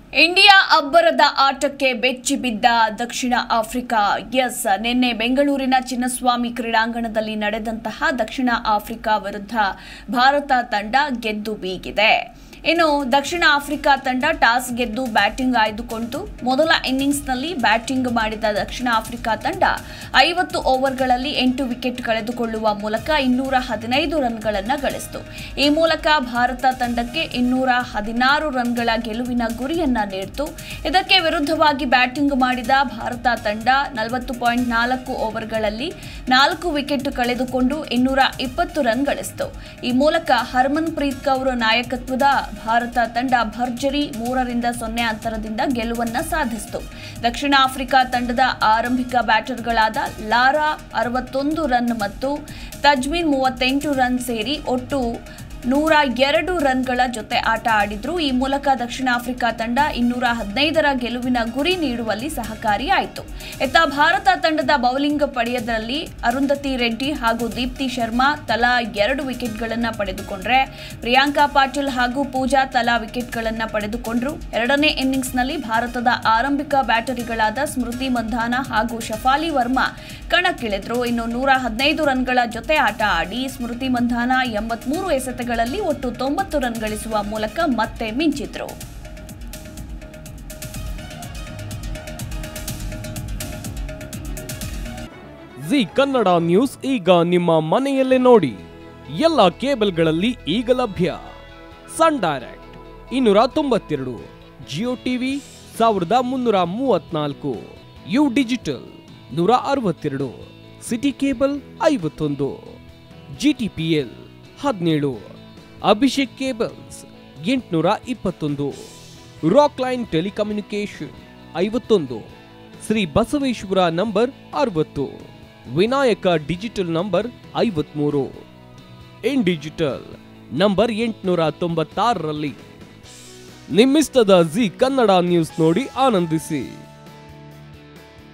India ಅಬ್ಬರದ ಆಟಕ್ಕೆ ಬೆಚ್ಚಿ ಬಿದ್ದ ದಕ್ಷಿಣ ಆಫ್ರಿಕಾ. ನಿನ್ನೆ ಬೆಂಗಳೂರಿನ ಚಿನ್ನಸ್ವಾಮಿ ಕ್ರೀಡಾಂಗಣದಲ್ಲಿ ನಡೆದಂತಹ ದಕ್ಷಿಣ ಆಫ್ರಿಕಾ ವಿರುದ್ಧ ಭಾರತ ತಂಡ ಗೆದ್ದು ಬೀಗಿದೆ. ಇನ್ನು ದಕ್ಷಿಣ ಆಫ್ರಿಕಾ ತಂಡ ಟಾಸ್ ಗೆದ್ದು ಬ್ಯಾಟಿಂಗ್ ಆಯ್ದುಕೊಂಡು ಮೊದಲ ಇನ್ನಿಂಗ್ಸ್ನಲ್ಲಿ ಬ್ಯಾಟಿಂಗ್ ಮಾಡಿದ ದಕ್ಷಿಣ ಆಫ್ರಿಕಾ ತಂಡ 50 ಓವರ್ಗಳಲ್ಲಿ 8 ವಿಕೆಟ್ ಕಳೆದುಕೊಳ್ಳುವ ಮೂಲಕ 215 ರನ್ಗಳನ್ನು ಗಳಿಸಿತು. ಈ ಮೂಲಕ ಭಾರತ ತಂಡಕ್ಕೆ 216 ರನ್ಗಳ ಗೆಲುವಿನ ಗುರಿಯನ್ನ ನೀಡಿತು. ಇದಕ್ಕೆ ವಿರುದ್ಧವಾಗಿ ಬ್ಯಾಟಿಂಗ್ ಮಾಡಿದ ಭಾರತ ತಂಡ 40.4 ಓವರ್ಗಳಲ್ಲಿ 4 ವಿಕೆಟ್ ಕಳೆದುಕೊಂಡು 220 ರನ್ ಗಳಿಸಿತು. ಈ ಮೂಲಕ ಹರ್ಮನ್ ಪ್ರೀತ್ ಕೌರ್ ನಾಯಕತ್ವದ ಭಾರತ ತಂಡ ಭರ್ಜರಿ 3-0 ಅಂತರದಿಂದ ಗೆಲುವನ್ನ ಸಾಧಿಸಿತು. ದಕ್ಷಿಣ ಆಫ್ರಿಕಾ ತಂಡದ ಆರಂಭಿಕ ಬ್ಯಾಟರ್ಗಳಾದ ಲಾರಾ 61 ರನ್ ಮತ್ತು ತಜ್ಮೀನ್ 38 ರನ್ ಸೇರಿ ಒಟ್ಟು 102 ರನ್ಗಳ ಜೊತೆ ಆಟ ಆಡಿದ್ರು. ಈ ಮೂಲಕ ದಕ್ಷಿಣ ಆಫ್ರಿಕಾ ತಂಡ 215ರ ಗೆಲುವಿನ ಗುರಿ ನೀಡುವಲ್ಲಿ ಸಹಕಾರಿಯಾಯಿತು. ಇತ್ತ ಭಾರತ ತಂಡದ ಬೌಲಿಂಗ್ ಪಡೆಯದಲ್ಲಿ ಅರುಂಧತಿ ರೆಡ್ಡಿ ಹಾಗೂ ದೀಪ್ತಿ ಶರ್ಮಾ ತಲಾ 2 ವಿಕೆಟ್ಗಳನ್ನು ಪಡೆದುಕೊಂಡ್ರೆ ಪ್ರಿಯಾಂಕಾ ಪಾಟೀಲ್ ಹಾಗೂ ಪೂಜಾ ತಲಾ ವಿಕೆಟ್ಗಳನ್ನು ಪಡೆದುಕೊಂಡ್ರು. ಎರಡನೇ ಇನ್ನಿಂಗ್ಸ್ನಲ್ಲಿ ಭಾರತದ ಆರಂಭಿಕ ಬ್ಯಾಟರಿಗಳಾದ ಸ್ಮೃತಿ ಮಂಧಾನ ಹಾಗೂ ಶಫಾಲಿ ವರ್ಮಾ ಕಣಕ್ಕಿಳಿದ್ರು. ಇನ್ನು 115 ರನ್ಗಳ ಜೊತೆ ಆಟ ಆಡಿ ಸ್ಮೃತಿ ಮಂಧಾನ 83 ಎಸೆತಗಳಲ್ಲಿ ಒಟ್ಟು 90 ರನ್ ಗಳಿಸುವ ಮೂಲಕ ಮತ್ತೆ ಮಿಂಚಿದ್ರು. ಜಿ ಕನ್ನಡ ನ್ಯೂಸ್ ಈಗ ನಿಮ್ಮ ಮನೆಯಲ್ಲೇ ನೋಡಿ. ಎಲ್ಲ ಕೇಬಲ್ಗಳಲ್ಲಿ ಈಗ ಲಭ್ಯ. Sun Direct 292, Jio TV 1334, U digital 162, city cable 51, GTPL 17, Abhishek cables 821, rock line telecommunication 51, Shri Basaveshwara number 60, Vinayaka digital number 53, in digital number 896ರಲ್ಲಿ. ನಿಮ್ಮಿಸ್ತದ ಜಿ ಕನ್ನಡ ನ್ಯೂಸ್ ನೋಡಿ ಆನಂದಿಸಿ.